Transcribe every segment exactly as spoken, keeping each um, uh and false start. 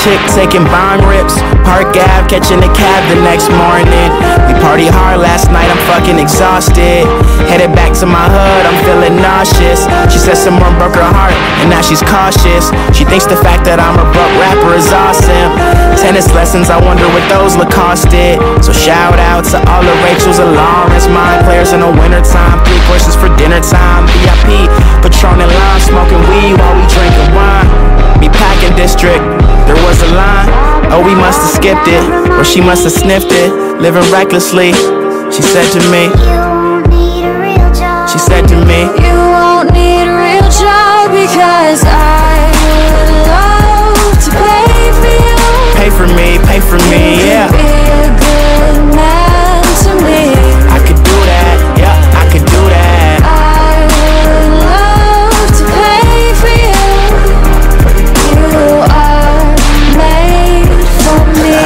chick taking bong rips, Park Ave, catching a cab the next morning. We party hard last night, I'm fucking exhausted. Headed back to my hood, I'm feeling nauseous. She said someone broke her heart, and now she's cautious. She thinks the fact that I'm a broke rapper is awesome. Tennis lessons, I wonder what those look costed. So shout out to all the Rachels and Lawrence, mine players in the wintertime. Three courses for dinner time, V I P, Patron and lime, smoking weed while we drinking wine. Me packing district, there was a line. Oh, we must have skipped it, or she must have sniffed it. Living recklessly, she said to me. She said to me, you won't need a real job because I would love to pay for you. Pay for me, pay for me, yeah. Be a good man to me. I could do that, yeah, I could do that. I would love to pay for you. You are made for me.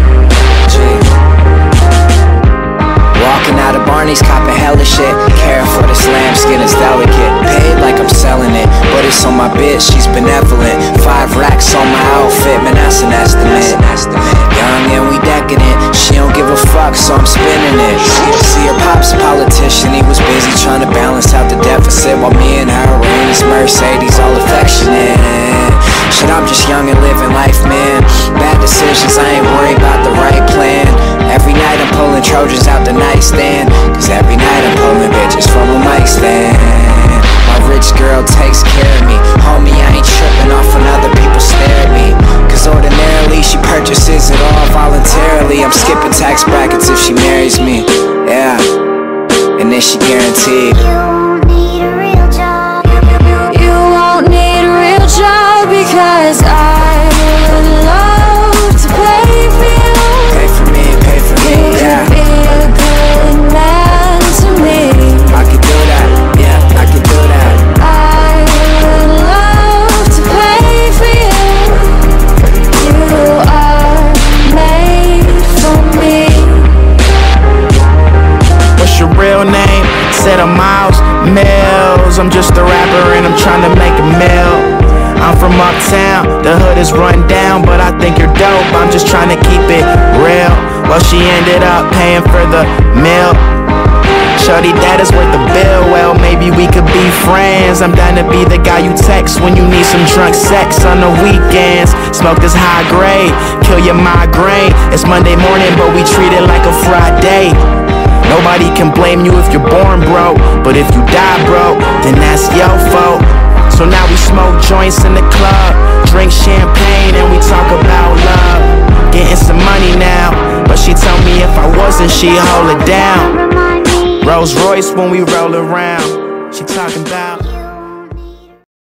Walking out of Barney's, copping hella shit. Caring for this lamb, skin is delicate. Paid like I'm selling it, but it's on my bitch, she's benevolent. Five racks on my outfit, man, that's an estimate. Young and we decadent, she don't give a fuck, so I'm spinning it. See her pop's a politician, he was busy trying to balance out the deficit, while me and her were in his Mercedes, all affectionate. Shit, I'm just young and living life, man. Bad decisions, I ain't worried about the right plan. Every night I'm pulling Trojans out the nightstand, cause every night I'm pulling bitches from a mic stand. My rich girl takes care of me, homie, I ain't tripping off when other people stare at me. Cause ordinarily she purchases it all voluntarily. I'm skipping tax brackets if she marries me, yeah. And then she guaranteed You won't need a real job. You won't need a real job because I would love to pay for you. Pay for me, pay for me, yeah. Be a good man to me. I could do that, yeah, I could do that. I would love to pay for you. You are made for me. What's your real name? Said I'm Miles Mills. I'm just a rapper and I'm trying to make a meal. I'm from uptown, the hood is run down, but I think you're dope, I'm just trying to keep it real. Well, she ended up paying for the meal. Shorty, that is worth the bill. Well, maybe we could be friends. I'm down to be the guy you text when you need some drunk sex on the weekends. Smoke this high grade, kill your migraine. It's Monday morning, but we treat it like a Friday. Nobody can blame you if you're born broke, but if you die broke, then that's your fault. So now we smoke joints in the club, drink champagne, and we talk about love. Getting some money now, but she told me if I wasn't, she'd hold it down. Rolls Royce when we roll around. She talking about